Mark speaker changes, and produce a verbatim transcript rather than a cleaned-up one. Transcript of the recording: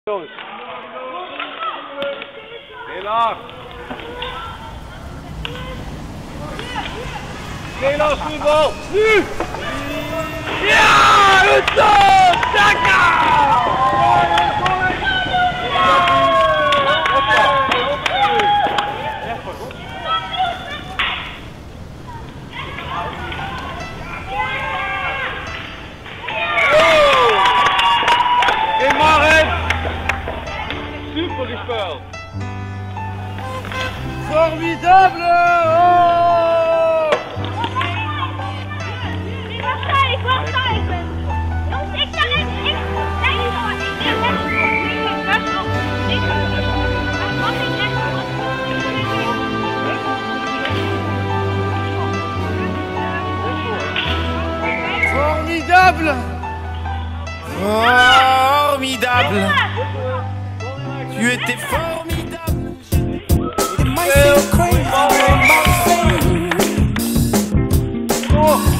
Speaker 1: Jongens. Heel laag. Nederlands voetbal. Nu! Ja! Goed zo! Taka! Super gespeeld! Formidable! Oh!
Speaker 2: Ik was daar, ik was daar, ik ben... Jongens, ik sta rechts, ik... Nee, ik sta rechts, ik sta rechts, ik sta rechts, mag ik rechts?
Speaker 3: Formidable! Formidable! Tu étais formidable! It might seem crazy, it might seem...
Speaker 1: Oh.